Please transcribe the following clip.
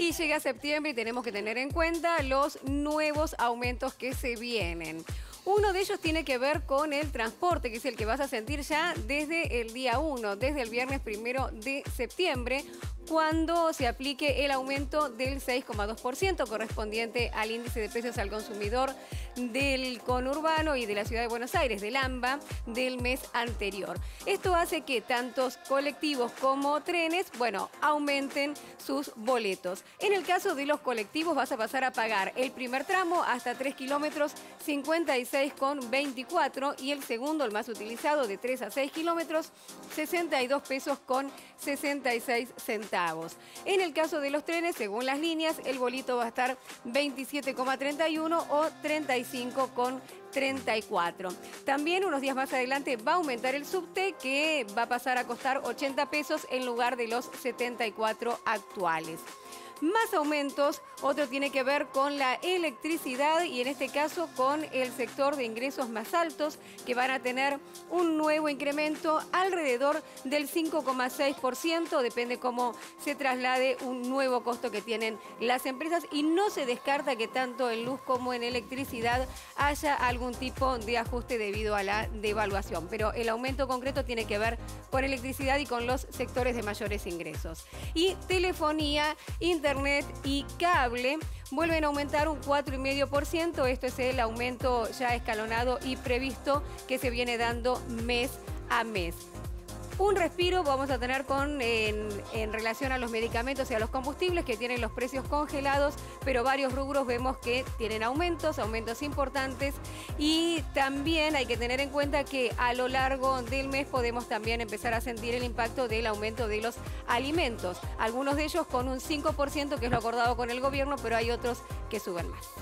Y llega septiembre y tenemos que tener en cuenta los nuevos aumentos que se vienen. Uno de ellos tiene que ver con el transporte, que es el que vas a sentir ya desde el día 1, desde el viernes 1 de septiembre, cuando se aplique el aumento del 6,2% correspondiente al índice de precios al consumidor del conurbano y de la ciudad de Buenos Aires, del AMBA, del mes anterior. Esto hace que tantos colectivos como trenes, aumenten sus boletos. En el caso de los colectivos vas a pasar a pagar el primer tramo hasta 3 kilómetros 56,24 y el segundo, el más utilizado, de 3 a 6 kilómetros 62 pesos con 66 centavos. En el caso de los trenes, según las líneas, el bolito va a estar 27,31 o 35,34. También unos días más adelante va a aumentar el subte, que va a pasar a costar 80 pesos en lugar de los 74 actuales. Más aumentos, otro tiene que ver con la electricidad y en este caso con el sector de ingresos más altos, que van a tener un nuevo incremento alrededor del 5,6%, depende cómo se traslade un nuevo costo que tienen las empresas, y no se descarta que tanto en luz como en electricidad haya algún tipo de ajuste debido a la devaluación, pero el aumento concreto tiene que ver con electricidad y con los sectores de mayores ingresos. Y telefonía, internet y cable vuelven a aumentar un 4,5%. Esto es el aumento ya escalonado y previsto que se viene dando mes a mes. Un respiro vamos a tener en relación a los medicamentos y a los combustibles, que tienen los precios congelados, pero varios rubros vemos que tienen aumentos importantes, y también hay que tener en cuenta que a lo largo del mes podemos también empezar a sentir el impacto del aumento de los alimentos. Algunos de ellos con un 5%, que es lo acordado con el gobierno, pero hay otros que suben más.